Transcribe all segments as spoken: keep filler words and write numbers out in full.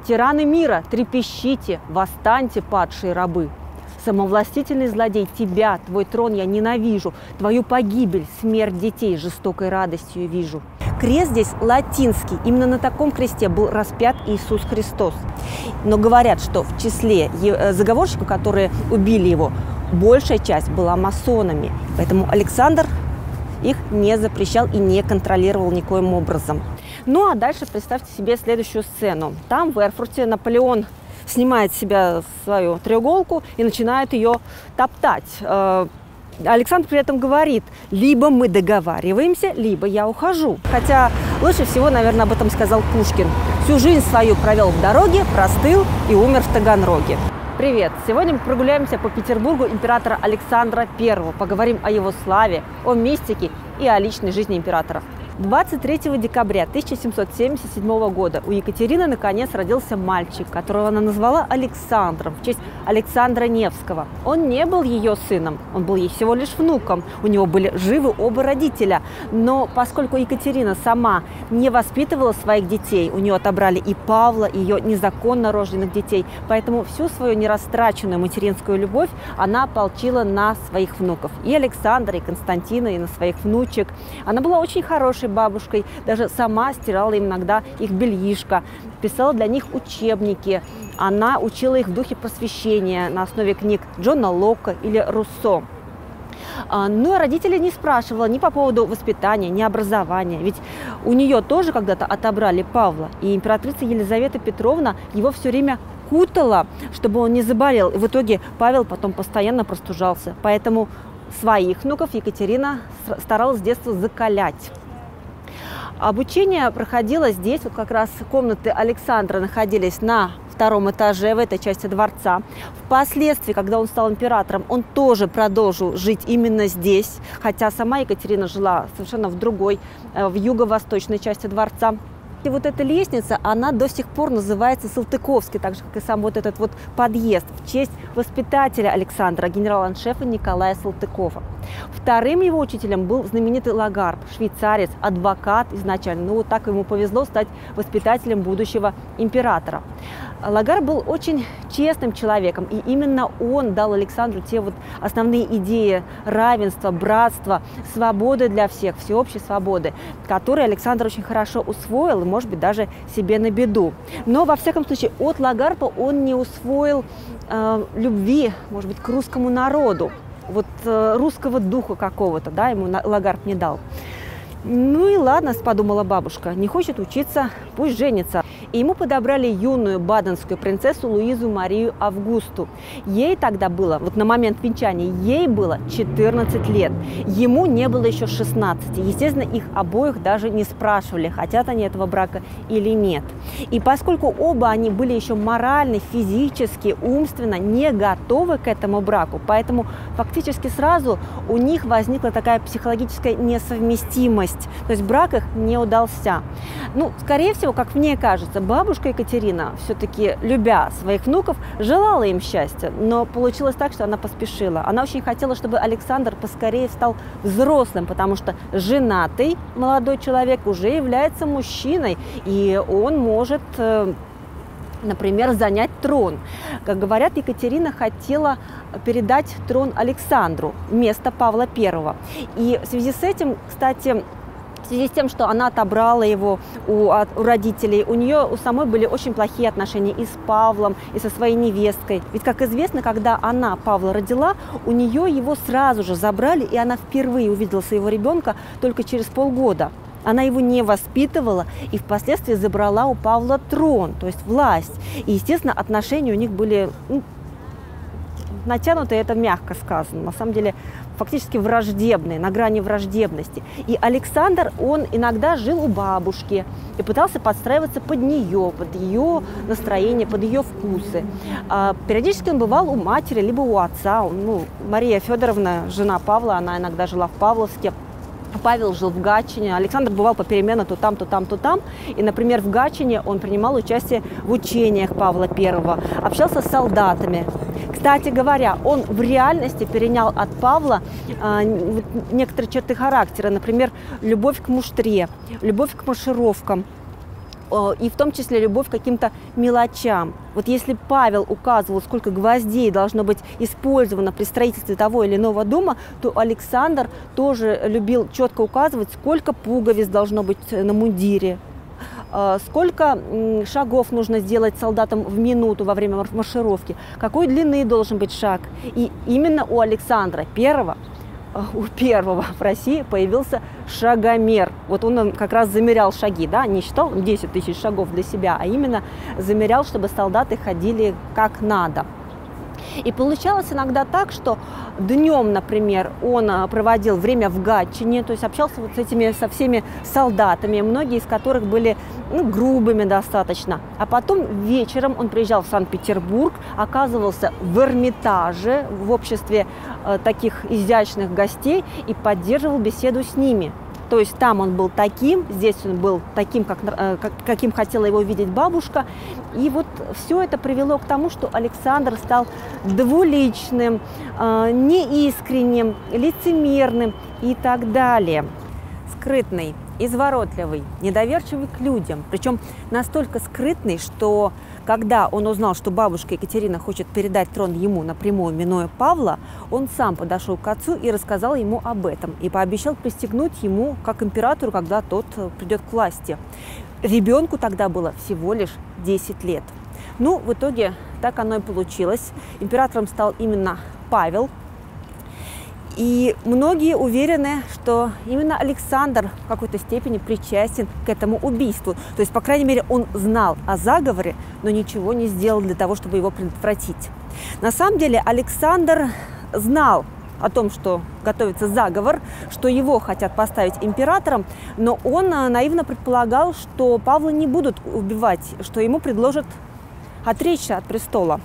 Тираны мира, трепещите, восстаньте, падшие рабы. Самовластительный злодей, тебя, твой трон я ненавижу, твою погибель, смерть детей жестокой радостью вижу. Крест здесь латинский, именно на таком кресте был распят Иисус Христос. Но говорят, что в числе заговорщиков, которые убили его, большая часть была масонами, поэтому Александр их не запрещал и не контролировал никоим образом. Ну а дальше представьте себе следующую сцену. Там в Эрфурте Наполеон снимает с себя свою треуголку и начинает ее топтать. Александр при этом говорит: либо мы договариваемся, либо я ухожу. Хотя лучше всего, наверное, об этом сказал Пушкин. Всю жизнь свою провел в дороге, простыл и умер в Таганроге. Привет! Сегодня мы прогуляемся по Петербургу императора Александра Первого. Поговорим о его славе, о мистике и о личной жизни императора. двадцать третьего декабря тысяча семьсот семьдесят седьмого года у Екатерины наконец родился мальчик, которого она назвала Александром в честь Александра Невского. Он не был ее сыном, он был ей всего лишь внуком. У него были живы оба родителя. Но поскольку Екатерина сама не воспитывала своих детей, у нее отобрали и Павла, и ее незаконно рожденных детей, поэтому всю свою нерастраченную материнскую любовь она ополчила на своих внуков. И Александра, и Константина, и на своих внучек. Она была очень хорошей бабушкой, даже сама стирала им иногда их бельишко, писала для них учебники. Она учила их в духе просвещения на основе книг Джона Лока или Руссо. Ну, а родителей не спрашивала ни по поводу воспитания, ни образования. Ведь у нее тоже когда-то отобрали Павла, и императрица Елизавета Петровна его все время кутала, чтобы он не заболел. И в итоге Павел потом постоянно простужался. Поэтому своих внуков Екатерина старалась с детства закалять. Обучение проходило здесь, вот как раз комнаты Александра находились на втором этаже в этой части дворца. Впоследствии, когда он стал императором, он тоже продолжил жить именно здесь, хотя сама Екатерина жила совершенно в другой, в юго-восточной части дворца. И вот эта лестница, она до сих пор называется Салтыковской, так же, как и сам вот этот вот подъезд, в честь воспитателя Александра, генерал-аншефа Николая Салтыкова. Вторым его учителем был знаменитый Лагарб, швейцарец, адвокат изначально. Ну, вот так ему повезло стать воспитателем будущего императора. Лагарб был очень честным человеком, и именно он дал Александру те вот основные идеи равенства, братства, свободы для всех, всеобщей свободы, которые Александр очень хорошо усвоил и, может быть, даже себе на беду. Но, во всяком случае, от Лагарба он не усвоил э, любви, может быть, к русскому народу, вот э, русского духа какого-то, да, ему Лагарб не дал. Ну и ладно, подумала бабушка, не хочет учиться, пусть женится. И ему подобрали юную баденскую принцессу Луизу Марию Августу. Ей тогда было, вот на момент венчания, ей было четырнадцать лет. Ему не было еще шестнадцати. Естественно, их обоих даже не спрашивали, хотят они этого брака или нет. И поскольку оба они были еще морально, физически, умственно не готовы к этому браку, поэтому фактически сразу у них возникла такая психологическая несовместимость. То есть брак их не удался. Ну, скорее всего, как мне кажется, бабушка Екатерина, все-таки любя своих внуков, желала им счастья, но получилось так, что она поспешила. Она очень хотела, чтобы Александр поскорее стал взрослым, потому что женатый молодой человек уже является мужчиной, и он может, например, занять трон. Как говорят, Екатерина хотела передать трон Александру вместо Павла Первого. И в связи с этим, кстати, в связи с тем, что она отобрала его у, у родителей, у нее у самой были очень плохие отношения и с Павлом, и со своей невесткой. Ведь, как известно, когда она Павла родила, у нее его сразу же забрали, и она впервые увидела своего ребенка только через полгода. Она его не воспитывала и впоследствии забрала у Павла трон, то есть власть. И, естественно, отношения у них были, ну, натянутые, это мягко сказано, на самом деле фактически враждебные, на грани враждебности. И Александр, он иногда жил у бабушки и пытался подстраиваться под нее, под ее настроение, под ее вкусы. А периодически он бывал у матери, либо у отца. Ну, Мария Федоровна, жена Павла, она иногда жила в Павловске. Павел жил в Гатчине, Александр бывал попеременно то там, то там, то там. И, например, в Гатчине он принимал участие в учениях Павла Первого, общался с солдатами. Кстати говоря, он в реальности перенял от Павла э, некоторые черты характера, например, любовь к муштре, любовь к маршировкам. и в том числе любовь к каким-то мелочам. Вот если Павел указывал, сколько гвоздей должно быть использовано при строительстве того или иного дома, то Александр тоже любил четко указывать, сколько пуговиц должно быть на мундире, сколько шагов нужно сделать солдатам в минуту во время маршировки, какой длины должен быть шаг. И именно у Александра Первого, у первого в России появился шагомер. Вот он как раз замерял шаги, да, не считал десять тысяч шагов для себя, а именно замерял, чтобы солдаты ходили как надо. И получалось иногда так, что днем, например, он проводил время в Гатчине, то есть общался вот с этими, со всеми солдатами, многие из которых были ну, грубыми достаточно. А потом вечером он приезжал в Санкт-Петербург, оказывался в Эрмитаже, в обществе э, таких изящных гостей и поддерживал беседу с ними. То есть там он был таким, здесь он был таким, как, как, каким хотела его видеть бабушка. И вот все это привело к тому, что Александр стал двуличным, э, неискренним, лицемерным и так далее. Скрытный, изворотливый, недоверчивый к людям. Причем настолько скрытный, что когда он узнал, что бабушка Екатерина хочет передать трон ему напрямую, минуя Павла, он сам подошел к отцу и рассказал ему об этом. И пообещал пристегнуть ему как императору, когда тот придет к власти. Ребенку тогда было всего лишь десять лет. Ну, в итоге так оно и получилось. Императором стал именно Павел. И многие уверены, что именно Александр в какой-то степени причастен к этому убийству. То есть, по крайней мере, он знал о заговоре, но ничего не сделал для того, чтобы его предотвратить. На самом деле Александр знал о том, что готовится заговор, что его хотят поставить императором, но он наивно предполагал, что Павла не будут убивать, что ему предложат отречься от престола.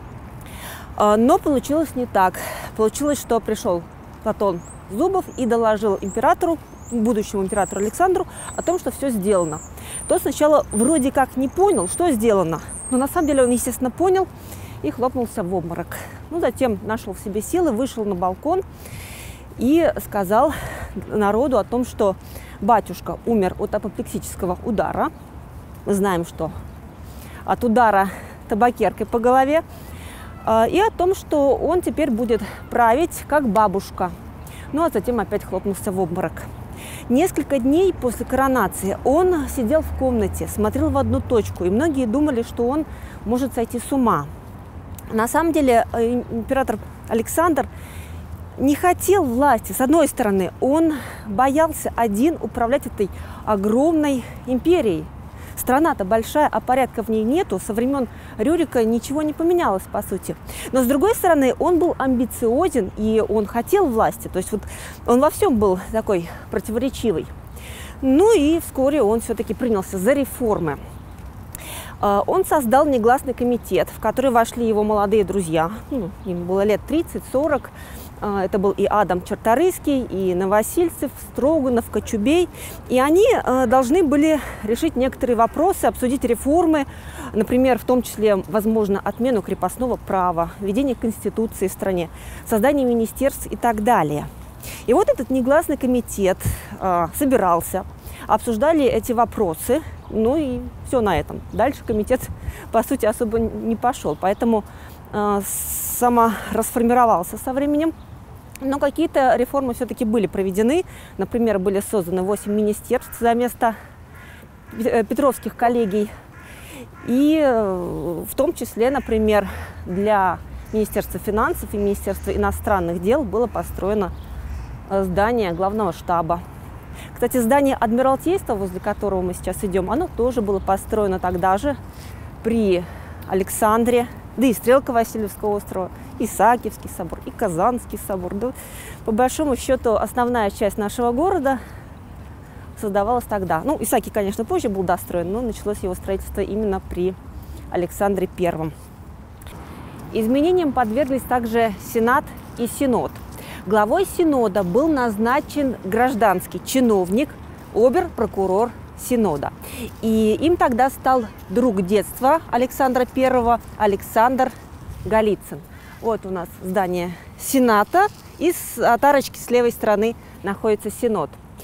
Но получилось не так. Получилось, что пришел Платон Зубов и доложил императору, будущему императору Александру, о том, что все сделано. Тот сначала вроде как не понял, что сделано, но на самом деле он, естественно, понял и хлопнулся в обморок. Ну, затем нашел в себе силы, вышел на балкон и сказал народу о том, что батюшка умер от апоплексического удара. Мы знаем, что от удара табакеркой по голове. И о том, что он теперь будет править как бабушка. Ну, а затем опять хлопнулся в обморок. Несколько дней после коронации он сидел в комнате, смотрел в одну точку, и многие думали, что он может сойти с ума. На самом деле император Александр не хотел власти. С одной стороны, он боялся один управлять этой огромной империей. Страна-то большая, а порядка в ней нету. Со времен Рюрика ничего не поменялось, по сути. Но, с другой стороны, он был амбициозен, и он хотел власти. То есть вот он во всем был такой противоречивый. Ну и вскоре он все-таки принялся за реформы. Он создал негласный комитет, в который вошли его молодые друзья. Ну, им было лет тридцать-сорок. Это был и Адам Черторийский, и Новосильцев, Строганов, Кочубей. И они должны были решить некоторые вопросы, обсудить реформы, например, в том числе, возможно, отмену крепостного права, введение конституции в стране, создание министерств и так далее. И вот этот негласный комитет собирался, обсуждали эти вопросы, ну и все на этом. Дальше комитет, по сути, особо не пошел, поэтому саморасформировался со временем. Но какие-то реформы все-таки были проведены. Например, были созданы восемь министерств за место петровских коллегий. И в том числе, например, для Министерства финансов и Министерства иностранных дел было построено здание главного штаба. Кстати, здание Адмиралтейства, возле которого мы сейчас идем, оно тоже было построено тогда же при Александре. Да и Стрелка Васильевского острова, и Исаакиевский собор, и Казанский собор. Да, по большому счету, основная часть нашего города создавалась тогда. Ну, Исаакий, конечно, позже был достроен, но началось его строительство именно при Александре Первом. Изменениям подверглись также Сенат и Синод. Главой Синода был назначен гражданский чиновник, обер-прокурор Синода. И им тогда стал друг детства Александра Первого, Александр Голицын. Вот у нас здание Сената, и с от арочки с левой стороны находится Синод.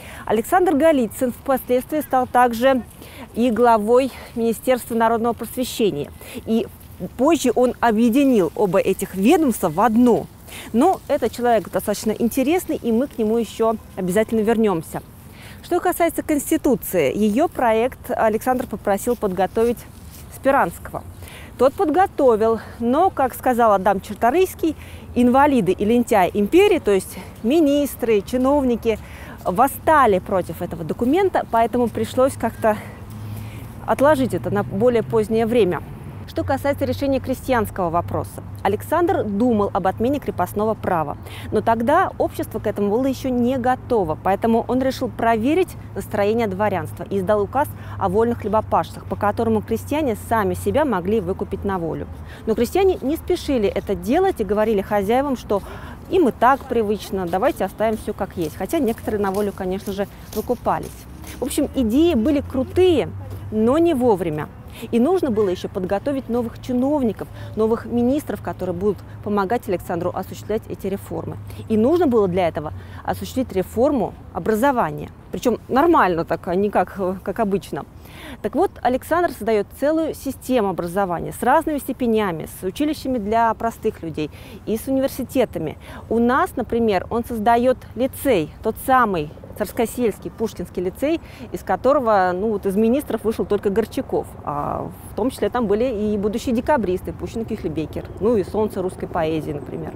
Александр Голицын впоследствии стал также и главой Министерства народного просвещения. И позже он объединил оба этих ведомства в одно. Но этот человек достаточно интересный, и мы к нему еще обязательно вернемся. Что касается Конституции, ее проект Александр попросил подготовить Спиранского. Тот подготовил, но, как сказал Адам Черторийский, инвалиды и лентяи империи, то есть министры, чиновники, восстали против этого документа, поэтому пришлось как-то отложить это на более позднее время. Что касается решения крестьянского вопроса, Александр думал об отмене крепостного права, но тогда общество к этому было еще не готово, поэтому он решил проверить настроение дворянства и издал указ о вольных хлебопашцах, по которому крестьяне сами себя могли выкупить на волю. Но крестьяне не спешили это делать и говорили хозяевам, что им и так привычно, давайте оставим все как есть, хотя некоторые на волю, конечно же, выкупались. В общем, идеи были крутые, но не вовремя. И нужно было еще подготовить новых чиновников, новых министров, которые будут помогать Александру осуществлять эти реформы. И нужно было для этого осуществить реформу образования. Причем нормально так, а не как, как обычно. Так вот, Александр создает целую систему образования с разными степенями, с училищами для простых людей и с университетами. У нас, например, он создает лицей, тот самый Царскосельский, Пушкинский лицей, из которого, ну, вот из министров вышел только Горчаков. А в том числе там были и будущие декабристы, Пущин, Кюхлебекер, ну и солнце русской поэзии, например.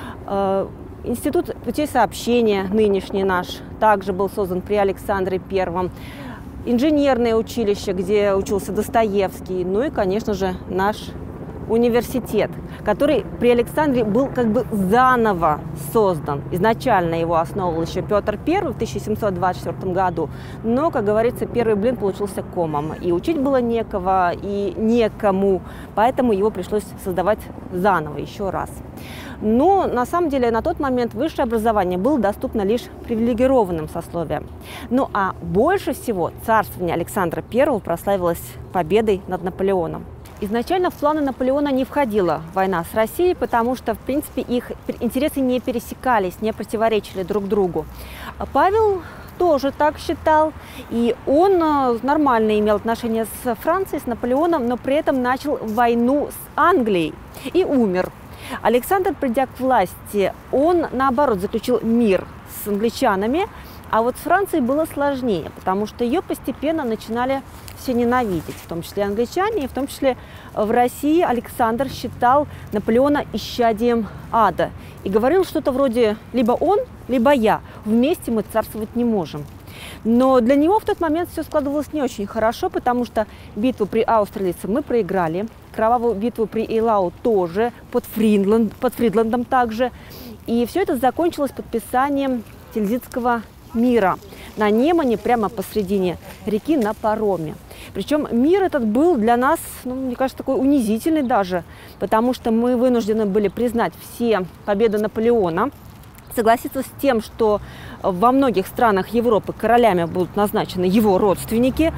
Институт путей сообщения, нынешний наш, также был создан при Александре Первом. Инженерное училище, где учился Достоевский, ну и, конечно же, наш университет, который при Александре был как бы заново создан. Изначально его основывал еще Петр Первый в тысяча семьсот двадцать четвёртом году, но, как говорится, первый блин получился комом. И учить было некого, и некому, поэтому его пришлось создавать заново еще раз. Но на самом деле на тот момент высшее образование было доступно лишь привилегированным сословиям. Ну а больше всего царствование Александра Первого прославилось победой над Наполеоном. Изначально в планы Наполеона не входила война с Россией, потому что, в принципе, их интересы не пересекались, не противоречили друг другу. Павел тоже так считал, и он нормально имел отношения с Францией, с Наполеоном, но при этом начал войну с Англией и умер. Александр, придя к власти, он, наоборот, заключил мир с англичанами, а вот с Францией было сложнее, потому что ее постепенно начинали все ненавидеть, в том числе англичане, и в том числе в России Александр считал Наполеона исчадием ада и говорил что-то вроде «либо он, либо я, вместе мы царствовать не можем». Но для него в тот момент все складывалось не очень хорошо, потому что битву при Аустерлице мы проиграли, кровавую битву при Эйлау тоже, под, Фридланд, под Фридландом также. И все это закончилось подписанием Тильзитского мира на Немане, прямо посредине реки на пароме. Причем мир этот был для нас, ну, мне кажется, такой унизительный даже, потому что мы вынуждены были признать все победы Наполеона, согласиться с тем, что во многих странах Европы королями будут назначены его родственники,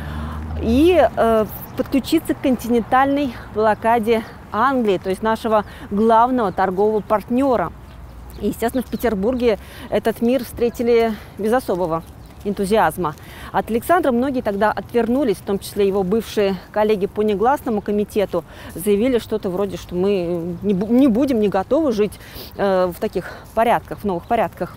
и э, подключиться к континентальной блокаде Англии, то есть нашего главного торгового партнера. И, естественно, в Петербурге этот мир встретили без особого энтузиазма. От Александра многие тогда отвернулись, в том числе его бывшие коллеги по негласному комитету, заявили что-то вроде, что мы не будем, не готовы жить э, в таких порядках, в новых порядках.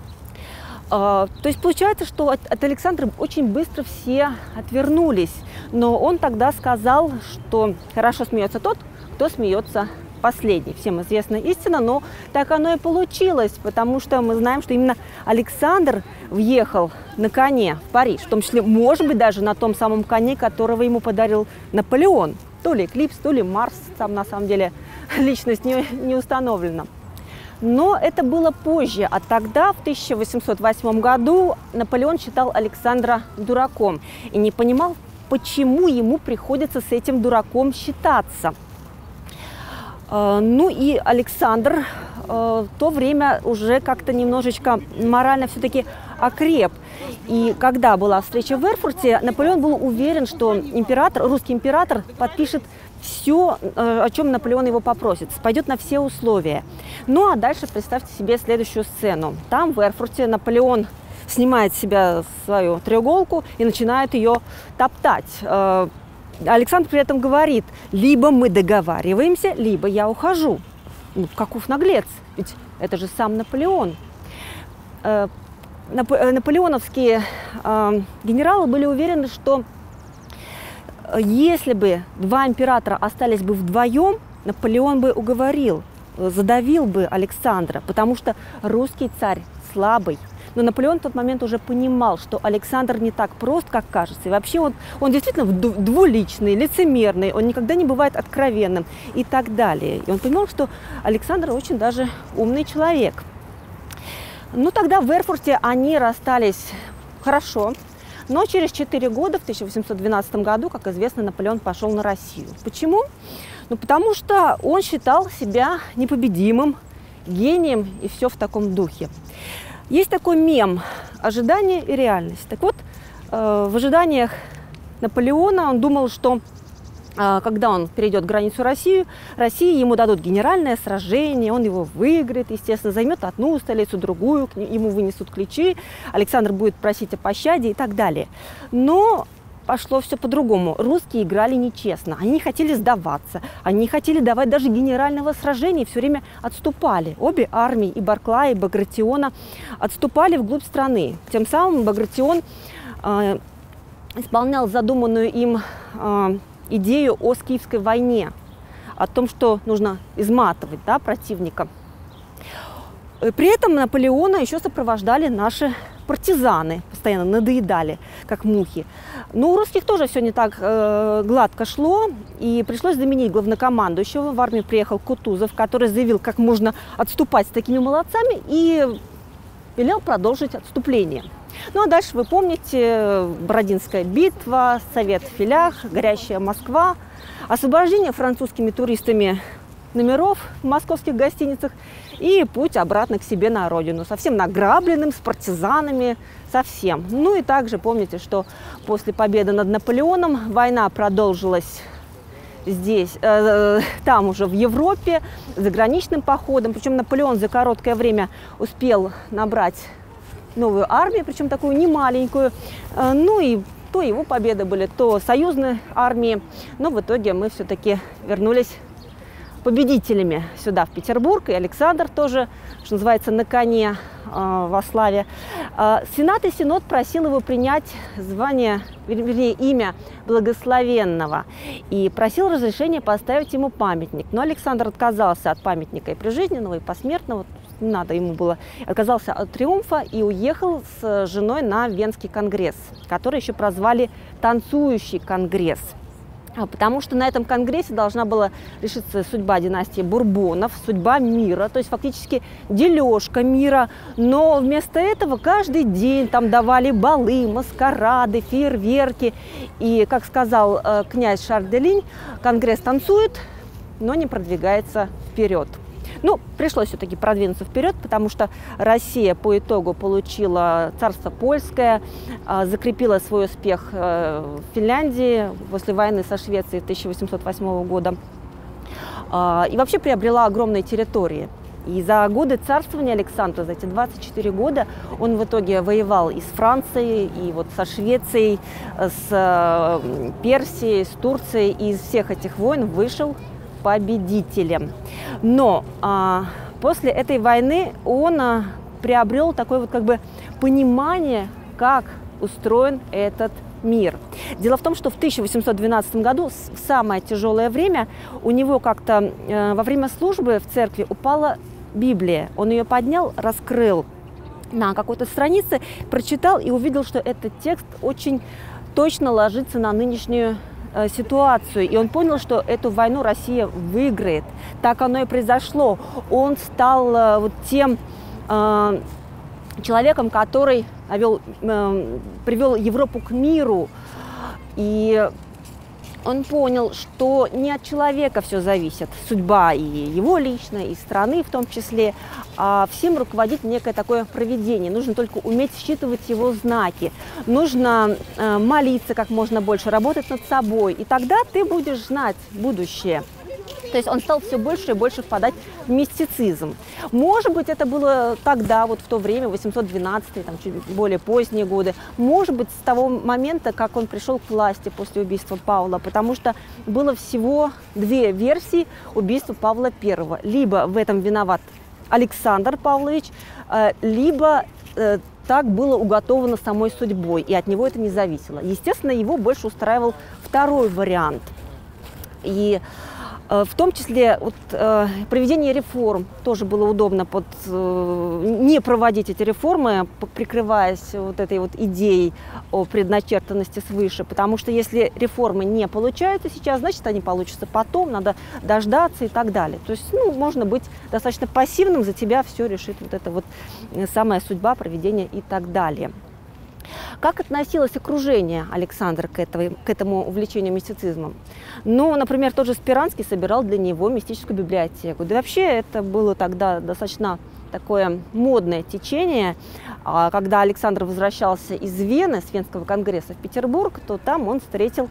Э, то есть получается, что от, от Александра очень быстро все отвернулись, но он тогда сказал, что хорошо смеется тот, кто смеется последний. Всем известна истина, но так оно и получилось, потому что мы знаем, что именно Александр въехал на коне в Париж, в том числе, может быть, даже на том самом коне, которого ему подарил Наполеон. То ли Эклипс, то ли Марс, там на самом деле личность не, не установлена. Но это было позже, а тогда, в тысяча восемьсот восьмом году, Наполеон считал Александра дураком и не понимал, почему ему приходится с этим дураком считаться. Ну и Александр в то время уже как-то немножечко морально все-таки окреп. И когда была встреча в Эрфурте, Наполеон был уверен, что император, русский император подпишет все, о чем Наполеон его попросит, пойдет на все условия. Ну а дальше представьте себе следующую сцену. Там в Эрфурте Наполеон снимает с себя свою треуголку и начинает ее топтать. Александр при этом говорит: либо мы договариваемся, либо я ухожу. Ну, каков наглец, ведь это же сам Наполеон. Наполеоновские генералы были уверены, что если бы два императора остались бы вдвоем, Наполеон бы уговорил, задавил бы Александра, потому что русский царь слабый. Но Наполеон в тот момент уже понимал, что Александр не так прост, как кажется. И вообще он, он действительно двуличный, лицемерный, он никогда не бывает откровенным и так далее. И он понимал, что Александр очень даже умный человек. Ну, тогда в Эрфурте они расстались хорошо. Но через четыре года, в тысяча восемьсот двенадцатом году, как известно, Наполеон пошел на Россию. Почему? Ну, потому что он считал себя непобедимым, гением и все в таком духе. Есть такой мем «Ожидание и реальность». Так вот, э, в ожиданиях Наполеона он думал, что э, когда он перейдет границу России, России, ему дадут генеральное сражение, он его выиграет, естественно, займет одну столицу, другую, ему вынесут ключи, Александр будет просить о пощаде и так далее. Но пошло все по-другому. Русские играли нечестно. Они не хотели сдаваться. Они не хотели давать даже генерального сражения. Все время отступали. Обе армии, и Барклая, и Багратиона, отступали вглубь страны. Тем самым Багратион э, исполнял задуманную им э, идею о Скифской войне. О том, что нужно изматывать, да, противника. При этом Наполеона еще сопровождали наши партизаны, постоянно надоедали, как мухи. Но у русских тоже все не так э, гладко шло, и пришлось заменить главнокомандующего. В армию приехал Кутузов, который заявил, как можно отступать с такими молодцами, и велел продолжить отступление. Ну а дальше вы помните: Бородинская битва, Совет в Филях, горящая Москва, освобождение французскими туристами номеров в московских гостиницах и путь обратно к себе на родину, совсем награбленным, с партизанами, совсем. Ну и также помните, что после победы над Наполеоном война продолжилась здесь, э, там уже в Европе, заграничным походом. Причем Наполеон за короткое время успел набрать новую армию, причем такую немаленькую. Э, ну и то его победы были, то союзные армии. Но в итоге мы все-таки вернулись победителями сюда, в Петербург, и Александр тоже, что называется, на коне э, во славе. Э, Сенат и Синод просил его принять звание, вернее, имя благословенного, и просил разрешения поставить ему памятник. Но Александр отказался от памятника и прижизненного, и посмертного, не надо ему было, отказался от триумфа и уехал с женой на Венский конгресс, который еще прозвали «Танцующий конгресс». Потому что на этом конгрессе должна была решиться судьба династии Бурбонов, судьба мира, то есть фактически дележка мира. Но вместо этого каждый день там давали балы, маскарады, фейерверки. И, как сказал э, князь Шарль де Линь, конгресс танцует, но не продвигается вперед. Ну, пришлось все-таки продвинуться вперед, потому что Россия по итогу получила царство польское, закрепила свой успех в Финляндии после войны со Швецией тысяча восемьсот восьмого года и вообще приобрела огромные территории. И за годы царствования Александра, за эти двадцать четыре года, он в итоге воевал и с Францией, и вот со Швецией, с Персией, с Турцией, и из всех этих войн вышел победителем. Но а, после этой войны он а, приобрел такое вот как бы понимание, как устроен этот мир. Дело в том, что в тысяча восемьсот двенадцатом году, в самое тяжелое время, у него как-то э, во время службы в церкви упала Библия. Он ее поднял, раскрыл на какой-то странице, прочитал и увидел, что этот текст очень точно ложится на нынешнюю ситуацию, и он понял, что эту войну Россия выиграет. Так оно и произошло. Он стал вот тем э, человеком, который навел, э, привел Европу к миру, и он понял, что не от человека все зависит, судьба и его личная, и страны в том числе, а всем руководит некое такое провидение. Нужно только уметь считывать его знаки, нужно э, молиться как можно больше, работать над собой, и тогда ты будешь знать будущее. То есть он стал все больше и больше впадать в мистицизм. Может быть, это было тогда, вот в то время, восемьсот двенадцатый, там, чуть более поздние годы. Может быть, с того момента, как он пришел к власти после убийства Павла, потому что было всего две версии убийства Павла Первого. Либо в этом виноват Александр Павлович, либо так было уготовано самой судьбой, и от него это не зависело. Естественно, его больше устраивал второй вариант. И в том числе вот, э, проведение реформ тоже было удобно под, э, не проводить эти реформы, прикрываясь вот этой вот идеей о предначертанности свыше, потому что если реформы не получаются сейчас, значит они получатся потом, надо дождаться и так далее. То есть ну, можно быть достаточно пассивным, за тебя все решит вот эта вот самая судьба, проведение и так далее. Как относилось окружение Александра к, этого, к этому увлечению мистицизмом? Ну, например, тот же Спиранский собирал для него мистическую библиотеку. Да и вообще это было тогда достаточно такое модное течение. Когда Александр возвращался из Вены, с Венского конгресса в Петербург, то там он встретил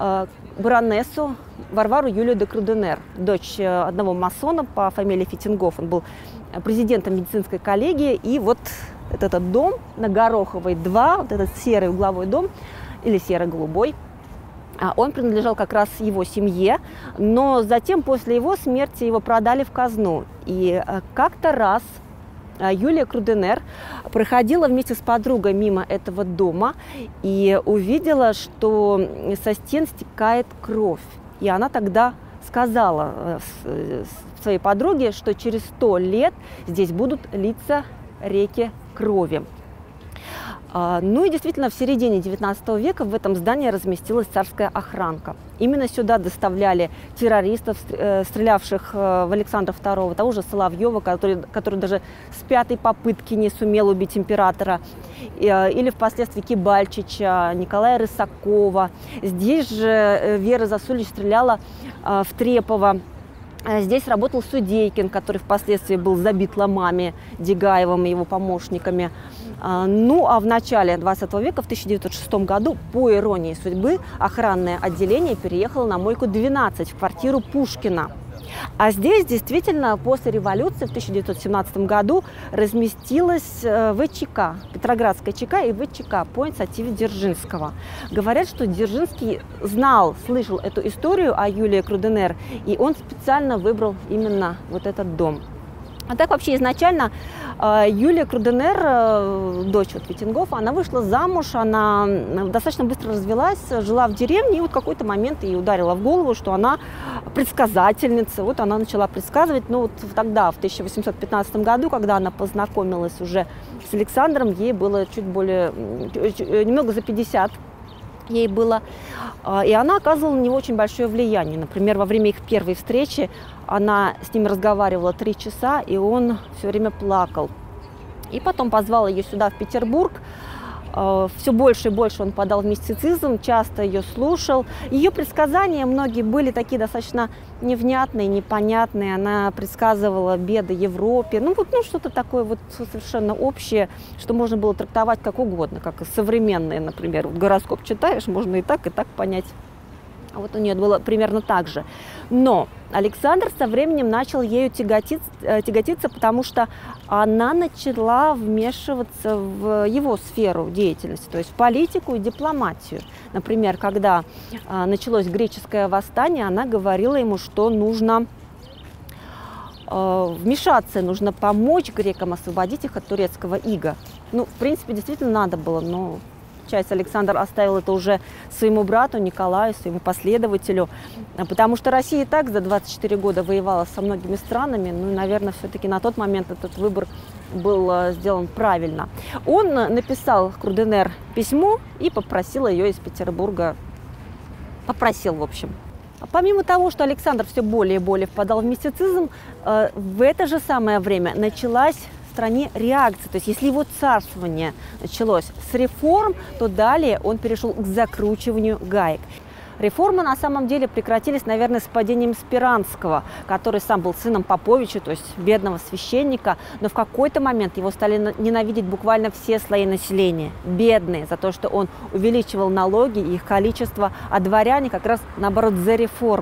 баронессу Варвару Юлию де Круденер, дочь одного масона по фамилии Фитингоф. Он был президентом медицинской коллегии, и вот этот дом на Гороховой два, вот этот серый угловой дом, или серо-голубой, он принадлежал как раз его семье, но затем после его смерти его продали в казну. И как-то раз Юлия Круденер проходила вместе с подругой мимо этого дома и увидела, что со стен стекает кровь. И она тогда сказала своей подруге, что через сто лет здесь будут литься реки крови. Ну и действительно, в середине девятнадцатого века в этом здании разместилась царская охранка. Именно сюда доставляли террористов, стрелявших в Александра Второго, того же Соловьева, который, который даже с пятой попытки не сумел убить императора, или впоследствии Кибальчича, Николая Рысакова. Здесь же Вера Засулич стреляла в Трепова. Здесь работал Судейкин, который впоследствии был забит ломами Дегаевым и его помощниками. Ну, а в начале двадцатого века, в тысяча девятьсот шестом году, по иронии судьбы, охранное отделение переехало на Мойку двенадцать, в квартиру Пушкина. А здесь действительно после революции в тысяча девятьсот семнадцатом году разместилась ВЧК, Петроградская ЧК и ВЧК по инициативе Дзержинского. Говорят, что Дзержинский знал, слышал эту историю о Юлии Круденер, и он специально выбрал именно вот этот дом. А так вообще изначально Юлия Круденер, дочь вот Фитингофа, она вышла замуж, она достаточно быстро развелась, жила в деревне, и вот в какой-то момент ей ударило в голову, что она предсказательница. Вот она начала предсказывать, но вот тогда, в тысяча восемьсот пятнадцатом году, когда она познакомилась уже с Александром, ей было чуть более, немного за пятьдесят. Ей было, и она оказывала на него очень большое влияние. Например, во время их первой встречи она с ним разговаривала три часа, и он все время плакал. И потом позвала ее сюда, в Петербург. Все больше и больше он подал в мистицизм, часто ее слушал. Ее предсказания многие были такие достаточно невнятные, непонятные. Она предсказывала беды Европе. Ну, вот ну, что-то такое вот совершенно общее, что можно было трактовать как угодно, как современные, например. Вот гороскоп читаешь, можно и так, и так понять. А вот у нее было примерно так же. Но Александр со временем начал ею тяготиться, тяготиться, потому что она начала вмешиваться в его сферу деятельности, то есть в политику и дипломатию. Например, когда началось греческое восстание, она говорила ему, что нужно вмешаться, нужно помочь грекам освободить их от турецкого ига. Ну, в принципе, действительно надо было, но часть Александр оставил это уже своему брату Николаю, своему последователю, потому что Россия и так за двадцать четыре года воевала со многими странами, ну, наверное, все-таки на тот момент этот выбор был сделан правильно. Он написал Круденер письмо и попросил ее из Петербурга, попросил, в общем. Помимо того, что Александр все более и более впадал в мистицизм, в это же самое время началась в стране реакция. То есть если его царствование началось с реформ, то далее он перешел к закручиванию гаек. Реформы на самом деле прекратились, наверное, с падением Спиранского, который сам был сыном Поповича, то есть бедного священника, но в какой-то момент его стали ненавидеть буквально все слои населения, бедные, за то, что он увеличивал налоги и их количество, а дворяне как раз, наоборот, за реформы.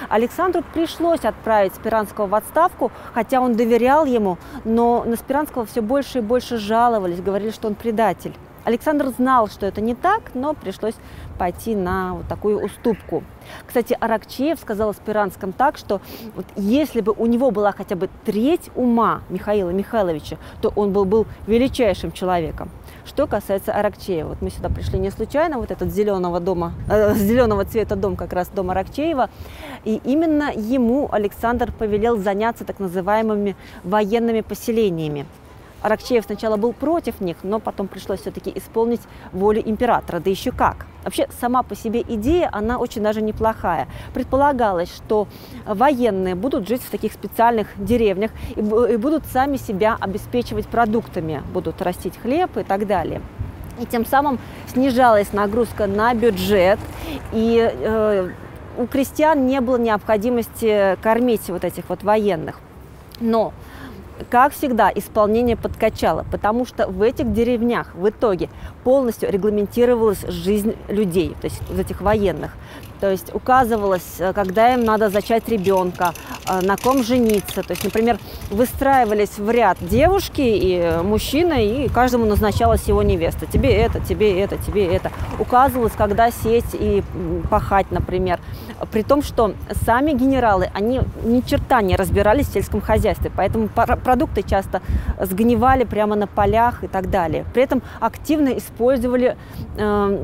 Александру пришлось отправить Спиранского в отставку, хотя он доверял ему, но на Спиранского все больше и больше жаловались, говорили, что он предатель. Александр знал, что это не так, но пришлось пойти на вот такую уступку. Кстати, Аракчеев сказал о Спиранском так, что вот если бы у него была хотя бы треть ума Михаила Михайловича, то он был, был величайшим человеком. Что касается Аракчеева, вот мы сюда пришли не случайно, вот этот зеленого дома, э, зеленого цвета дом, как раз дом Аракчеева, и именно ему Александр повелел заняться так называемыми военными поселениями. Аракчеев сначала был против них, но потом пришлось все-таки исполнить волю императора, да еще как. Вообще, сама по себе идея, она очень даже неплохая. Предполагалось, что военные будут жить в таких специальных деревнях и, и будут сами себя обеспечивать продуктами, будут растить хлеб и так далее. И тем самым снижалась нагрузка на бюджет, и э, у крестьян не было необходимости кормить вот этих вот военных. Но как всегда, исполнение подкачало, потому что в этих деревнях в итоге полностью регламентировалась жизнь людей, то есть этих военных. То есть указывалось, когда им надо зачать ребенка, на ком жениться. То есть, например, выстраивались в ряд девушки и мужчины, и каждому назначалась его невеста. Тебе это, тебе это, тебе это. Указывалось, когда сесть и пахать, например. При том, что сами генералы, они ни черта не разбирались в сельском хозяйстве, поэтому продукты часто сгнивали прямо на полях и так далее. При этом активно использовали э,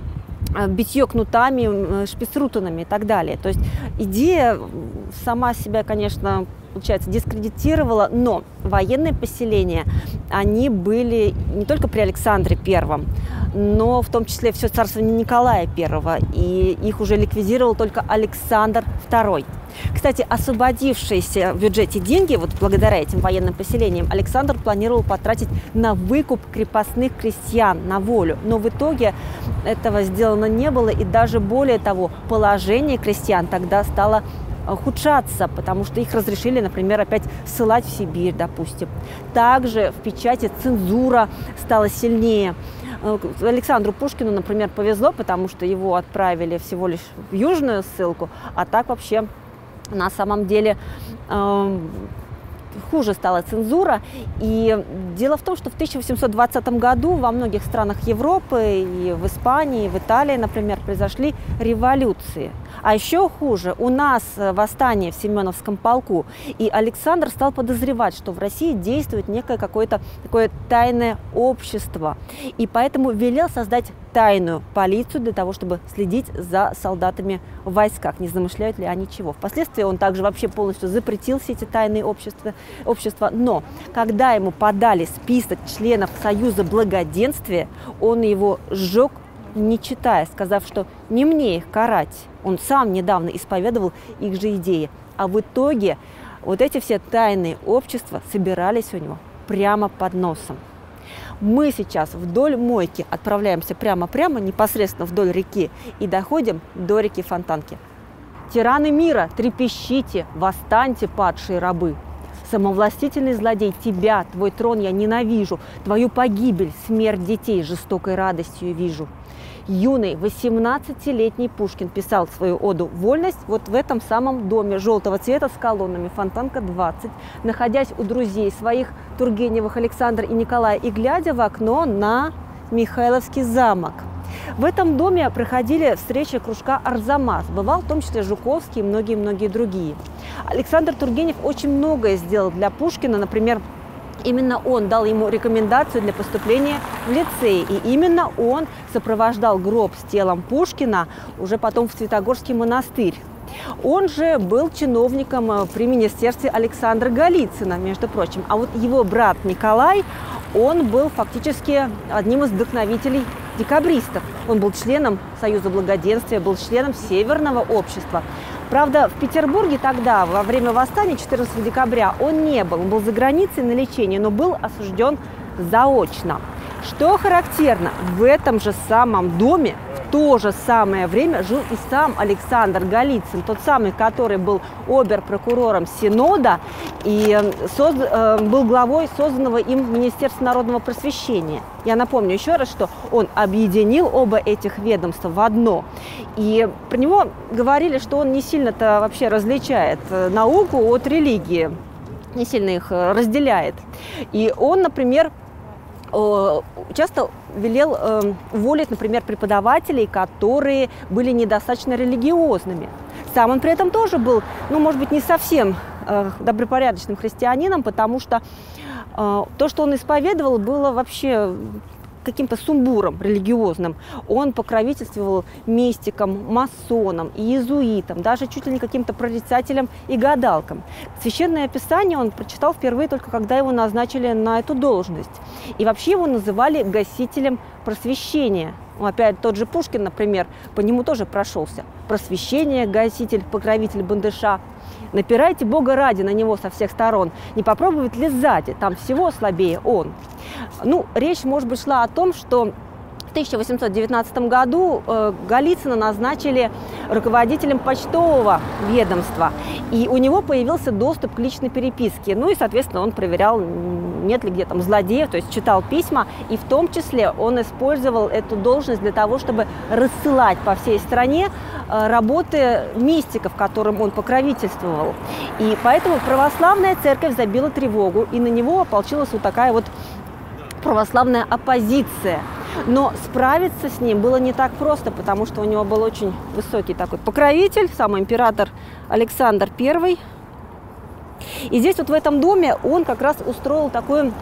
битье кнутами, шпицрутанами и так далее. То есть идея сама себя, конечно, получается, дискредитировала, но военные поселения, они были не только при Александре Первом, но в том числе все царствование Николая Первого, и их уже ликвидировал только Александр Второй. Кстати, освободившиеся в бюджете деньги, вот благодаря этим военным поселениям, Александр планировал потратить на выкуп крепостных крестьян, на волю. Но в итоге этого сделано не было, и даже более того, положение крестьян тогда стало ухудшаться, потому что их разрешили, например, опять ссылать в Сибирь, допустим. Также в печати цензура стала сильнее. Александру Пушкину, например, повезло, потому что его отправили всего лишь в южную ссылку, а так вообще на самом деле э, хуже стала цензура. И дело в том, что в тысяча восемьсот двадцатом году во многих странах Европы, и в Испании, и в Италии, например, произошли революции. А еще хуже, у нас восстание в Семеновском полку, и Александр стал подозревать, что в России действует некое какое-то такое тайное общество, и поэтому велел создать тайную полицию для того, чтобы следить за солдатами в войсках, не замышляют ли они чего. Впоследствии он также вообще полностью запретил все эти тайные общества, общества. Но когда ему подали список членов Союза Благоденствия, он его сжег, не читая, сказав, что не мне их карать. Он сам недавно исповедовал их же идеи. А в итоге вот эти все тайные общества собирались у него прямо под носом. Мы сейчас вдоль Мойки отправляемся прямо-прямо, непосредственно вдоль реки, и доходим до реки Фонтанки. Тираны мира, трепещите, восстаньте, падшие рабы. Самовластительный злодей, тебя, твой трон я ненавижу, твою погибель, смерть детей жестокой радостью вижу. Юный восемнадцатилетний Пушкин писал свою оду «Вольность» вот в этом самом доме желтого цвета с колоннами, Фонтанка двадцать, находясь у друзей своих Тургеневых, Александра и Николая, и глядя в окно на Михайловский замок. В этом доме проходили встречи кружка «Арзамас», бывал в том числе Жуковский и многие-многие другие. Александр Тургенев очень многое сделал для Пушкина, например, именно он дал ему рекомендацию для поступления в лицей, и именно он сопровождал гроб с телом Пушкина уже потом в Святогорский монастырь. Он же был чиновником при министерстве Александра Голицына, между прочим. А вот его брат Николай, он был фактически одним из вдохновителей декабристов. Он был членом Союза Благоденствия, был членом Северного общества. Правда, в Петербурге тогда, во время восстания четырнадцатого декабря, он не был. Он был за границей на лечении, но был осужден заочно. Что характерно, в этом же самом доме, в то же самое время жил и сам Александр Голицын, тот самый, который был обер-прокурором Синода и соз... был главой созданного им Министерства народного просвещения. Я напомню еще раз, что он объединил оба этих ведомства в одно. И про него говорили, что он не сильно-то вообще различает науку от религии, не сильно их разделяет. И он, например, часто велел уволить, например, преподавателей, которые были недостаточно религиозными. Сам он при этом тоже был, ну, может быть, не совсем добропорядочным христианином, потому что то, что он исповедовал, было вообще каким-то сумбуром религиозным. Он покровительствовал мистикам, масонам, иезуитам, даже чуть ли не каким-то прорицателям и гадалкам. Священное Писание он прочитал впервые только когда его назначили на эту должность. И вообще его называли гасителем просвещения. Ну, опять тот же Пушкин, например, по нему тоже прошелся. Просвещение, гаситель, покровитель бандыша. Напирайте Бога ради на него со всех сторон. Не попробовать ли сзади, там всего слабее он. Ну, речь, может быть, шла о том, что в тысяча восемьсот девятнадцатом году э, Голицына назначили руководителем почтового ведомства, и у него появился доступ к личной переписке. Ну и, соответственно, он проверял, нет ли где там злодеев, то есть читал письма, и в том числе он использовал эту должность для того, чтобы рассылать по всей стране э, работы мистиков, которым он покровительствовал. И поэтому православная церковь забила тревогу, и на него ополчилась вот такая вот православная оппозиция. Но справиться с ним было не так просто, потому что у него был очень высокий такой покровитель, сам император Александр Первый. И здесь вот в этом доме он как раз устроил такую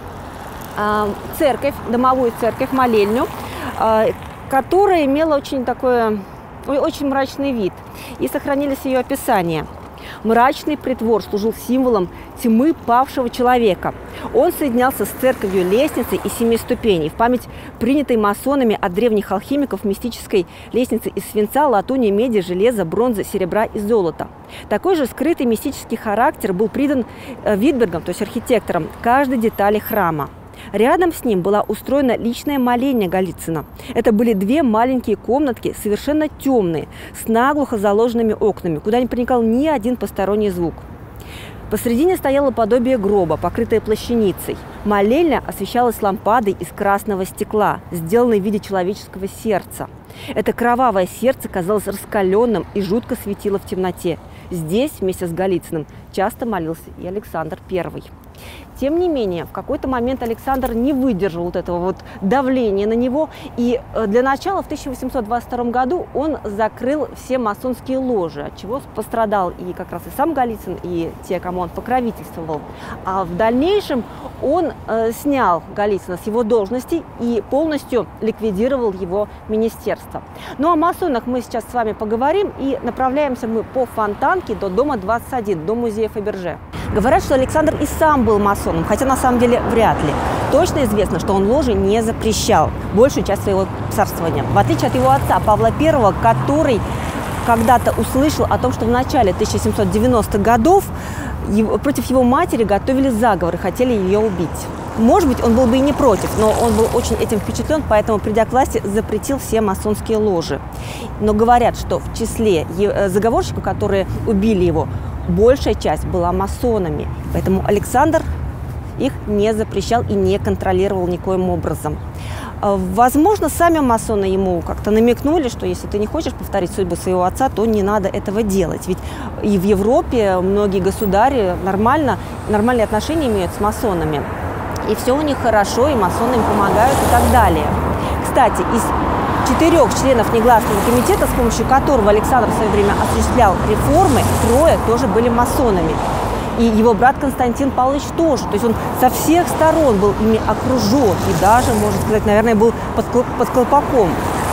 э, церковь, домовую церковь, молельню, э, которая имела очень такой, очень мрачный вид. И сохранились ее описания. Мрачный притвор служил символом тьмы павшего человека. Он соединялся с церковью лестницей из семи ступеней в память принятой масонами от древних алхимиков мистической лестницы из свинца, латуни, меди, железа, бронзы, серебра и золота. Такой же скрытый мистический характер был придан Витбергом, то есть архитектором, каждой детали храма. Рядом с ним была устроена личная молельня Голицына. Это были две маленькие комнатки, совершенно темные, с наглухо заложенными окнами, куда не проникал ни один посторонний звук. Посредине стояло подобие гроба, покрытое плащаницей. Молельня освещалась лампадой из красного стекла, сделанной в виде человеческого сердца. Это кровавое сердце казалось раскаленным и жутко светило в темноте. Здесь вместе с Голицыным часто молился и Александр Первый. Тем не менее, в какой-то момент Александр не выдержал вот этого вот давления на него, и для начала в тысяча восемьсот двадцать втором году он закрыл все масонские ложи, от чего пострадал и как раз и сам Голицын, и те, кому он покровительствовал. А в дальнейшем он э, снял Голицына с его должности и полностью ликвидировал его министерство. Ну, о масонах мы сейчас с вами поговорим, и направляемся мы по Фонтанке до дома двадцать один, до музея Фаберже. Говорят, что Александр и сам был масоном, хотя на самом деле вряд ли. Точно известно, что он ложи не запрещал большую часть своего царствования. В отличие от его отца Павла Первого, который когда-то услышал о том, что в начале тысяча семьсот девяностых годов его, против его матери готовили заговор и хотели ее убить. Может быть, он был бы и не против, но он был очень этим впечатлен, поэтому, придя к власти, запретил все масонские ложи. Но говорят, что в числе заговорщиков, которые убили его, большая часть была масонами. Поэтому Александр их не запрещал и не контролировал никоим образом. Возможно, сами масоны ему как-то намекнули, что если ты не хочешь повторить судьбу своего отца, то не надо этого делать. Ведь и в Европе многие государи нормально, нормальные отношения имеют с масонами. И все у них хорошо, и масоны им помогают и так далее. Кстати, из четырех членов негласного комитета, с помощью которого Александр в свое время осуществлял реформы, трое тоже были масонами. И его брат Константин Павлович тоже. То есть он со всех сторон был ими окружен и даже, можно сказать, наверное, был под, под колпаком.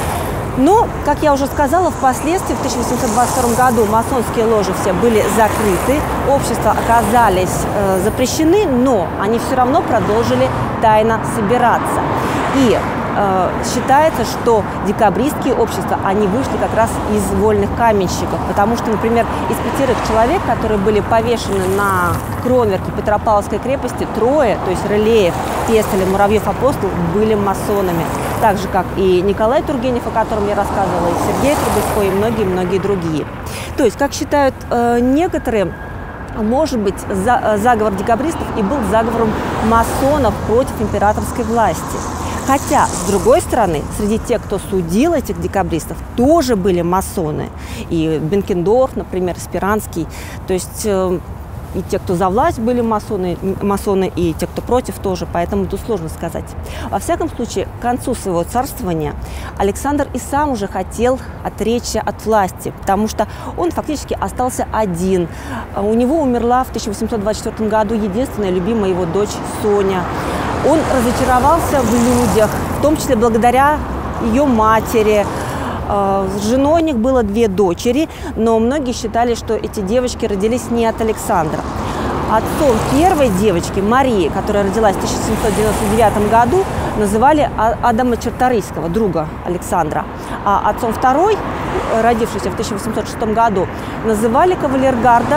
Но, как я уже сказала, впоследствии в тысяча восемьсот двадцать втором году масонские ложи все были закрыты, общества оказались э, запрещены, но они все равно продолжили тайно собираться. И э, считается, что декабристские общества, они вышли как раз из вольных каменщиков, потому что, например, из пятерых человек, которые были повешены на кронверке Петропавловской крепости, трое, то есть Рылеев, Пестель и Муравьев-Апостол, были масонами. так же, как и Николай Тургенев, о котором я рассказывала, и Сергей Трубецкой, и многие-многие другие. То есть, как считают э, некоторые, может быть, за, заговор декабристов и был заговором масонов против императорской власти. Хотя, с другой стороны, среди тех, кто судил этих декабристов, тоже были масоны. И Бенкендорф, например, Спиранский. То есть э, и те, кто за власть, были масоны, масоны, и те, кто против, тоже. Поэтому тут сложно сказать. Во всяком случае, к концу своего царствования Александр и сам уже хотел отречься от власти, потому что он фактически остался один. У него умерла в тысяча восемьсот двадцать четвёртом году единственная любимая его дочь Соня. Он разочаровался в людях, в том числе благодаря ее матери. С женой у них было две дочери, но многие считали, что эти девочки родились не от Александра. Отцом первой девочки, Марии, которая родилась в тысяча семьсот девяносто девятом году, называли Адама Черторийского, друга Александра. А отцом второй, родившейся в тысяча восемьсот шестом году, называли кавалергарда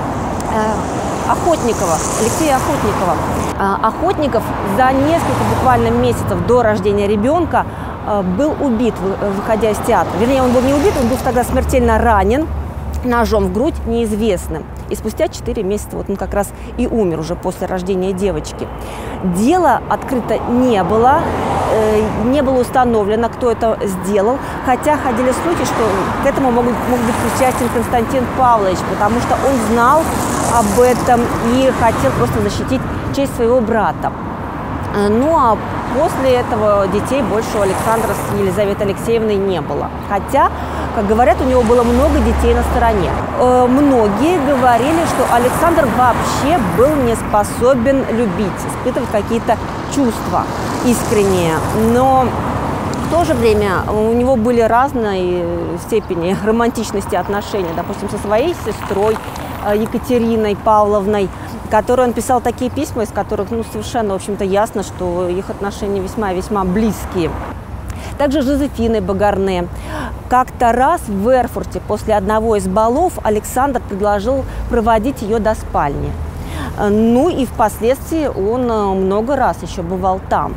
э, Охотникова, Алексея Охотникова. А, Охотников за несколько буквально месяцев до рождения ребенка был убит, выходя из театра. Вернее, он был не убит, он был тогда смертельно ранен ножом в грудь неизвестным. И спустя четыре месяца вот он как раз и умер уже после рождения девочки. Дело открыто не было, э, не было установлено, кто это сделал, хотя ходили слухи, что к этому мог, мог быть причастен Константин Павлович, потому что он знал об этом и хотел просто защитить честь своего брата. Ну а после этого детей больше у Александра с Елизаветой Алексеевной не было. Хотя, как говорят, у него было много детей на стороне. Э, многие говорили, что Александр вообще был не способен любить, испытывать какие-то чувства искренние. Но в то же время у него были разные степени романтичности отношений. Допустим, со своей сестрой Екатериной Павловной, которой он писал такие письма, из которых ну, совершенно, в общем-то, ясно, что их отношения весьма-весьма близкие. Также с Жозефиной Багарне. Как-то раз в Эрфурте после одного из балов Александр предложил проводить ее до спальни. Ну и впоследствии он много раз еще бывал там.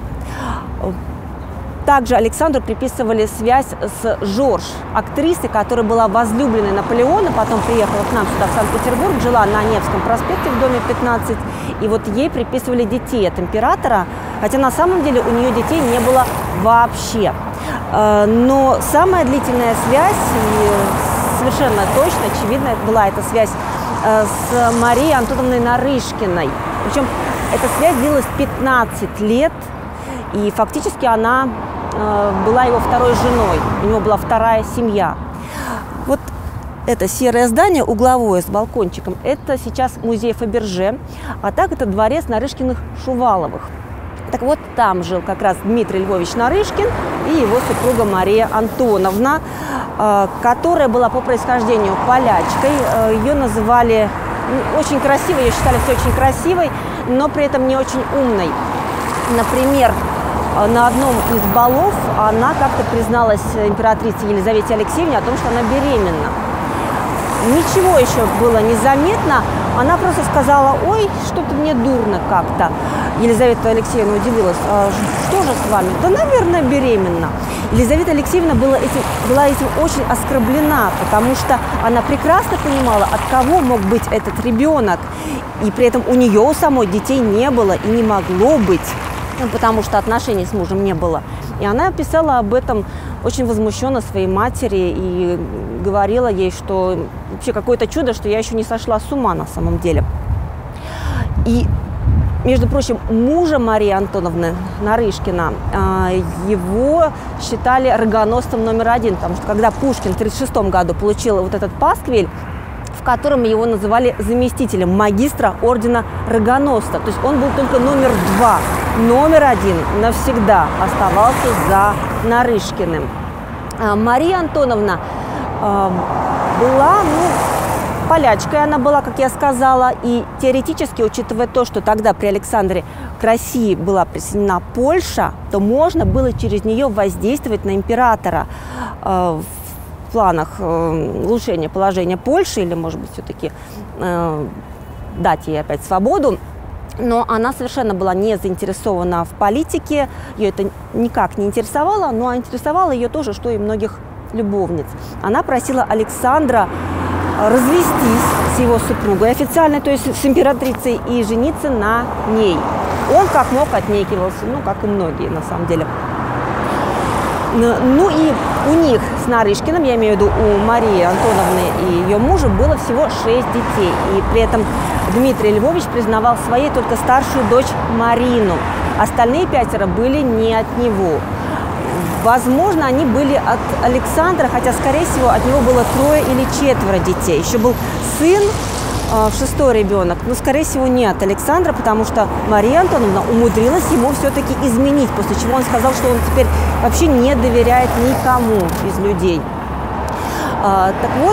Также Александру приписывали связь с Жорж, актрисой, которая была возлюбленной Наполеона, потом приехала к нам сюда, в Санкт-Петербург, жила на Невском проспекте в доме пятнадцать, и вот ей приписывали детей от императора, хотя на самом деле у нее детей не было вообще. Но самая длительная связь, и совершенно точно, очевидно, была эта связь с Марией Антоновной Нарышкиной. Причем эта связь длилась пятнадцать лет, и фактически она была его второй женой, у него была вторая семья. Вот это серое здание, угловое, с балкончиком, это сейчас музей Фаберже, а так это дворец Нарышкиных-Шуваловых. Так вот, там жил как раз Дмитрий Львович Нарышкин и его супруга Мария Антоновна, которая была по происхождению полячкой. Ее называли очень красивой, ее считали все очень красивой, но при этом не очень умной. Например, на одном из балов она как-то призналась императрице Елизавете Алексеевне о том, что она беременна. Ничего еще было не заметно. Она просто сказала: ой, что-то мне дурно как-то. Елизавета Алексеевна удивилась: а что же с вами? Да, наверное, беременна. Елизавета Алексеевна была этим, была этим очень оскорблена, потому что она прекрасно понимала, от кого мог быть этот ребенок. И при этом у нее у самой детей не было и не могло быть, потому что отношений с мужем не было. И она писала об этом очень возмущенно своей матери и говорила ей, что вообще какое-то чудо, что я еще не сошла с ума на самом деле. И, между прочим, мужа Марии Антоновны Нарышкина, его считали рогоносцем номер один, потому что когда Пушкин в тридцать шестом году получил вот этот пасквиль, в котором его называли заместителем магистра ордена рогоносца. То есть он был только номер два. Номер один навсегда оставался за Нарышкиным. Мария Антоновна была, ну, полячкой она была, как я сказала, и теоретически, учитывая то, что тогда при Александре к России была присоединена Польша, то можно было через нее воздействовать на императора в планах э, улучшения положения Польши, или, может быть, все-таки э, дать ей опять свободу. Но она совершенно была не заинтересована в политике, ее это никак не интересовало, но интересовало ее тоже, что и многих любовниц. Она просила Александра развестись с его супругой официально, то есть с императрицей, и жениться на ней. Он как мог отнекивался, ну, как и многие на самом деле. Ну и у них с Нарышкиным, я имею в виду у Марии Антоновны и ее мужа, было всего шесть детей. И при этом Дмитрий Львович признавал своей только старшую дочь Марину. Остальные пятеро были не от него. Возможно, они были от Александра, хотя, скорее всего, от него было трое или четверо детей. Еще был сын, шестой ребенок, но, скорее всего, не от Александра, потому что Мария Антоновна умудрилась ему все-таки изменить, после чего он сказал, что он теперь вообще не доверяет никому из людей. А, так вот,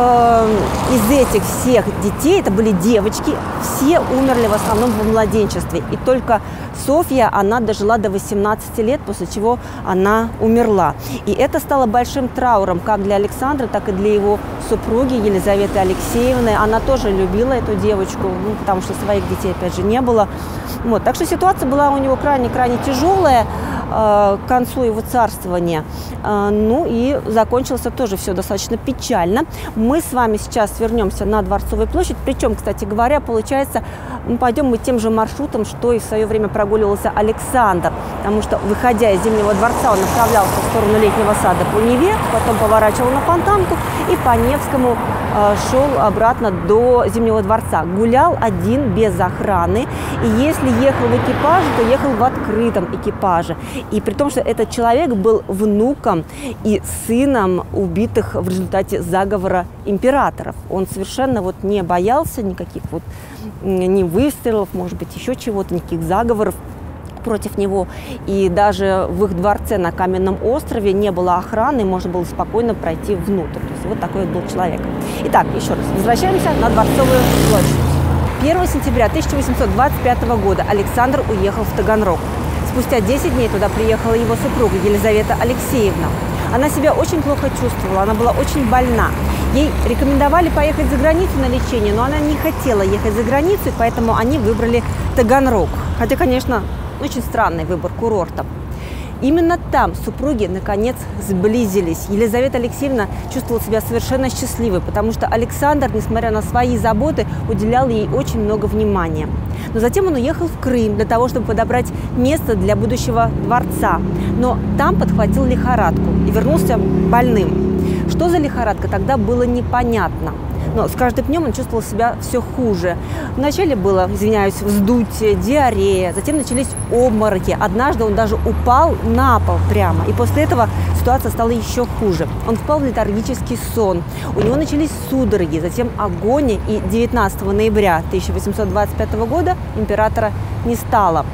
э, из этих всех детей, это были девочки, все умерли в основном в младенчестве. И только Софья, она дожила до восемнадцати лет, после чего она умерла. И это стало большим трауром как для Александра, так и для его супруги Елизаветы Алексеевны. Она тоже любила эту девочку, ну, потому что своих детей, опять же, не было. Вот. Так что ситуация была у него крайне-крайне тяжелая э, к концу его царствования. Э, ну и закончилось тоже все достаточно печально. Мы с вами сейчас вернемся на Дворцовую площадь. Причем, кстати говоря, получается, мы пойдем мы тем же маршрутом, что и в свое время прогуливался Александр. Потому что, выходя из Зимнего дворца, он направлялся в сторону Летнего сада по Неве, потом поворачивал на Фонтанку и по Невскому э, шел обратно до Зимнего дворца. Гулял один, без охраны. И если ехал в экипаже, то ехал в открытом экипаже. И при том, что этот человек был внуком и сыном убитых в результате заговора императоров. Он совершенно вот не боялся никаких вот ни выстрелов, может быть, еще чего-то, никаких заговоров против него. И даже в их дворце на Каменном острове не было охраны, можно было спокойно пройти внутрь. То есть вот такой вот был человек. Итак, еще раз, возвращаемся на Дворцовую площадь. первого сентября тысяча восемьсот двадцать пятого года Александр уехал в Таганрог. Спустя десять дней туда приехала его супруга Елизавета Алексеевна. Она себя очень плохо чувствовала, она была очень больна. Ей рекомендовали поехать за границу на лечение, но она не хотела ехать за границу, поэтому они выбрали Таганрог. Хотя, конечно, очень странный выбор курорта. Именно там супруги, наконец, сблизились. Елизавета Алексеевна чувствовала себя совершенно счастливой, потому что Александр, несмотря на свои заботы, уделял ей очень много внимания. Но затем он уехал в Крым для того, чтобы подобрать место для будущего дворца. Но там подхватил лихорадку и вернулся больным. Что за лихорадка, тогда было непонятно. Но с каждым днем он чувствовал себя все хуже. Вначале было, извиняюсь, вздутие, диарея, затем начались обмороки. Однажды он даже упал на пол прямо. И после этого ситуация стала еще хуже. Он впал в летаргический сон. У него начались судороги, затем агония. И девятнадцатого ноября тысяча восемьсот двадцать пятого года императора не стало.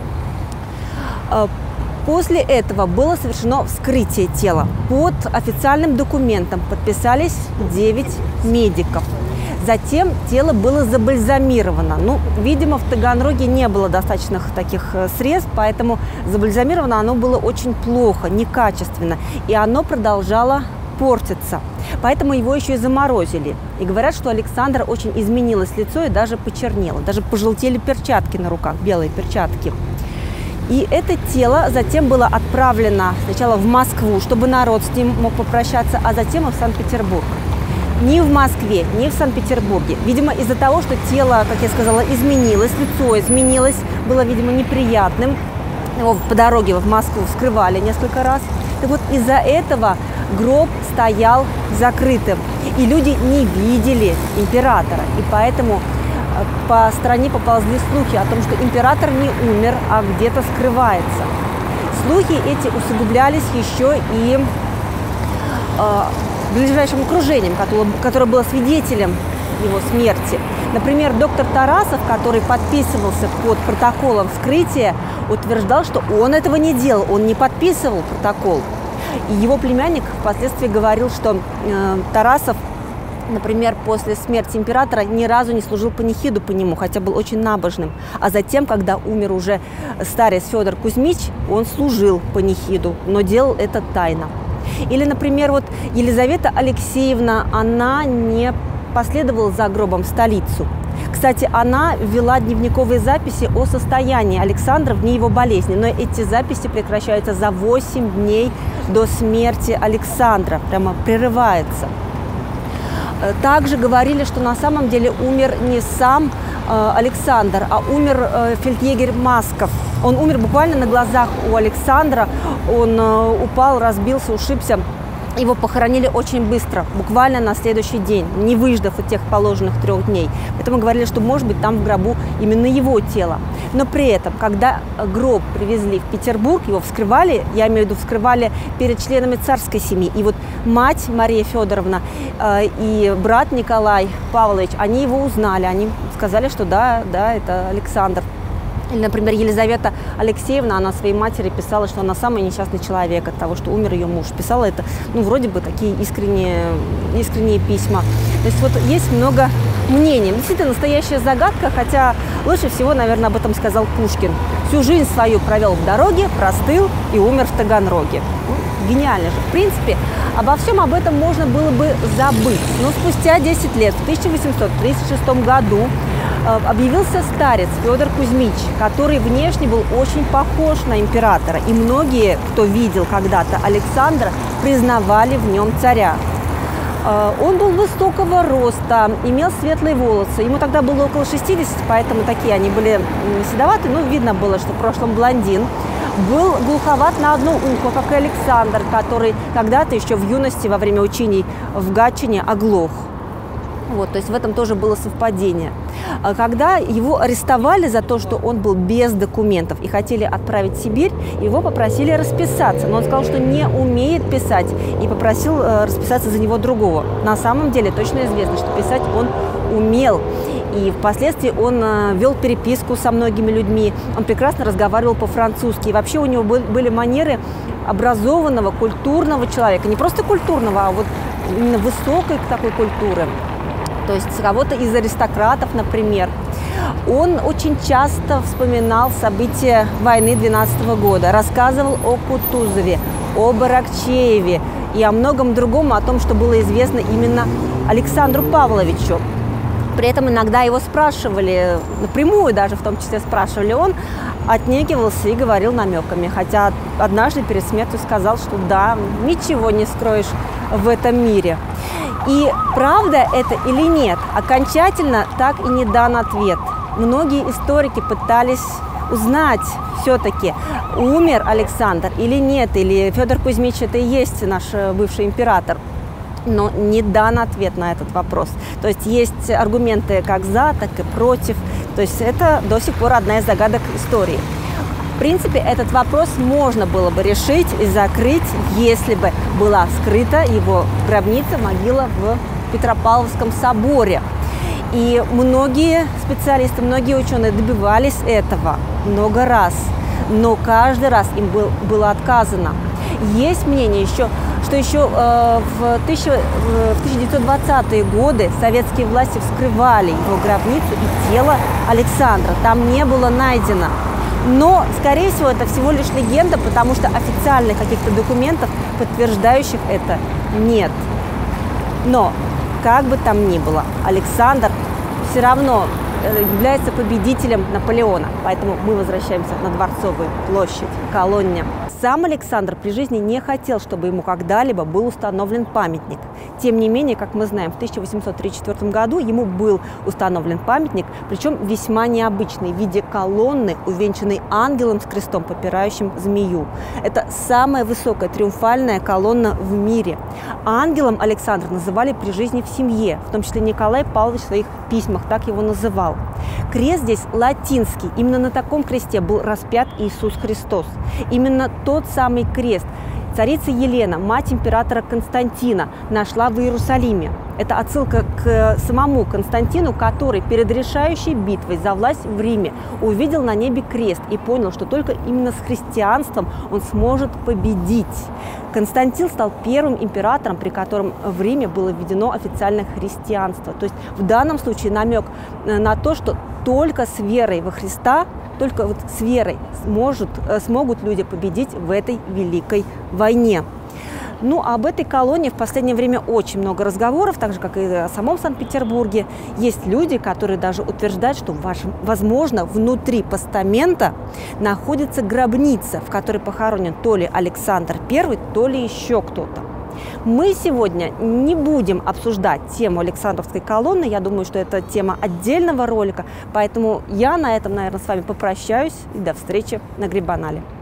После этого было совершено вскрытие тела. Под официальным документом подписались девять медиков. Затем тело было забальзамировано. Ну, видимо, в Таганроге не было достаточных таких средств, поэтому забальзамировано оно было очень плохо, некачественно. И оно продолжало портиться. Поэтому его еще и заморозили. И говорят, что Александра очень изменилось лицо и даже почернело. Даже пожелтели перчатки на руках, белые перчатки. И это тело затем было отправлено сначала в Москву, чтобы народ с ним мог попрощаться, а затем и в Санкт-Петербург. Ни в Москве, ни в Санкт-Петербурге. Видимо, из-за того, что тело, как я сказала, изменилось, лицо изменилось, было, видимо, неприятным. Его по дороге в Москву вскрывали несколько раз. Так вот, из-за этого гроб стоял закрытым. И люди не видели императора. И поэтому по стране поползли слухи о том, что император не умер, а где-то скрывается. Слухи эти усугублялись еще и э, ближайшим окружением, которое, которое было свидетелем его смерти. Например, доктор Тарасов, который подписывался под протоколом вскрытия, утверждал, что он этого не делал, он не подписывал протокол. И его племянник впоследствии говорил, что э, Тарасов, например, после смерти императора ни разу не служил панихиду по нему, хотя был очень набожным. А затем, когда умер уже старец Федор Кузьмич, он служил панихиду, но делал это тайно. Или, например, вот Елизавета Алексеевна, она не последовала за гробом в столицу. Кстати, она вела дневниковые записи о состоянии Александра в дни его болезни, но эти записи прекращаются за восемь дней до смерти Александра, прямо прерывается. Также говорили, что на самом деле умер не сам э, Александр, а умер э, фельдъегерь Масков. Он умер буквально на глазах у Александра, он э, упал, разбился, ушибся. Его похоронили очень быстро, буквально на следующий день, не выждав от тех положенных трех дней. Поэтому говорили, что, может быть, там в гробу именно его тело. Но при этом, когда гроб привезли в Петербург, его вскрывали, я имею в виду, вскрывали перед членами царской семьи. И вот мать Мария Федоровна э, и брат Николай Павлович, они его узнали, они сказали, что да, да, это Александр. Или, например, Елизавета Алексеевна, она своей матери писала, что она самый несчастный человек от того, что умер ее муж. Писала это, ну, вроде бы такие искренние, искренние письма. То есть вот есть много мнений. Действительно, настоящая загадка, хотя лучше всего, наверное, об этом сказал Пушкин. Всю жизнь свою провел в дороге, простыл и умер в Таганроге. Ну, гениально же. В принципе, обо всем об этом можно было бы забыть. Но спустя десять лет, в тысяча восемьсот тридцать шестом году, объявился старец Федор Кузьмич, который внешне был очень похож на императора. И многие, кто видел когда-то Александра, признавали в нем царя. Он был высокого роста, имел светлые волосы. Ему тогда было около шестидесяти, поэтому такие они были седоваты. Но видно было, что в прошлом блондин. Был глуховат на одно ухо, как и Александр, который когда-то еще в юности во время учений в Гатчине оглох. Вот, то есть в этом тоже было совпадение. Когда его арестовали за то, что он был без документов и хотели отправить в Сибирь, его попросили расписаться. Но он сказал, что не умеет писать, и попросил расписаться за него другого. На самом деле точно известно, что писать он умел. И впоследствии он вел переписку со многими людьми. Он прекрасно разговаривал по-французски. И вообще у него были манеры образованного, культурного человека. Не просто культурного, а вот именно высокой такой культуры. То есть кого-то из аристократов, например. Он очень часто вспоминал события войны двенадцатого года, рассказывал о Кутузове, о Аракчееве и о многом другом, о том, что было известно именно Александру Павловичу. При этом иногда его спрашивали, напрямую даже в том числе спрашивали, он отнекивался и говорил намеками. Хотя однажды перед смертью сказал, что да, ничего не скроешь в этом мире. И правда это или нет, окончательно так и не дан ответ. Многие историки пытались узнать все-таки, умер Александр или нет, или Федор Кузьмич это и есть наш бывший император. Но не дан ответ на этот вопрос. То есть есть аргументы как за, так и против. То есть это до сих пор одна из загадок истории. В принципе, этот вопрос можно было бы решить и закрыть, если бы была вскрыта его гробница, могила в Петропавловском соборе. И многие специалисты, многие ученые добивались этого много раз, но каждый раз им был, было отказано. Есть мнение еще, что еще э, в, тысяча, в тысяча девятьсот двадцатые годы советские власти вскрывали его гробницу и тело Александра. Там не было найдено. Но, скорее всего, это всего лишь легенда, потому что официальных каких-то документов, подтверждающих это, нет. Но, как бы там ни было, Александр все равно является победителем Наполеона. Поэтому мы возвращаемся на Дворцовую площадь, Колонне. Сам Александр при жизни не хотел, чтобы ему когда-либо был установлен памятник. Тем не менее, как мы знаем, в тысяча восемьсот тридцать четвёртом году ему был установлен памятник, причем весьма необычный, в виде колонны, увенчанной ангелом с крестом, попирающим змею. Это самая высокая триумфальная колонна в мире. Ангелом Александра называли при жизни в семье, в том числе Николай Павлович в своих письмах так его называл. Крест здесь латинский. Именно на таком кресте был распят Иисус Христос. Именно тот самый крест царица Елена, мать императора Константина, нашла в Иерусалиме. Это отсылка к самому Константину, который перед решающей битвой за власть в Риме увидел на небе крест и понял, что только именно с христианством он сможет победить. Константин стал первым императором, при котором в Риме было введено официальное христианство. То есть в данном случае намек на то, что только с верой во Христа, только вот с верой сможет, смогут люди победить в этой великой войне. Ну, об этой колонне в последнее время очень много разговоров, так же, как и о самом Санкт-Петербурге. Есть люди, которые даже утверждают, что, возможно, внутри постамента находится гробница, в которой похоронен то ли Александр Первый, то ли еще кто-то. Мы сегодня не будем обсуждать тему Александровской колонны. Я думаю, что это тема отдельного ролика. Поэтому я на этом, наверное, с вами попрощаюсь. И до встречи на Грибанале.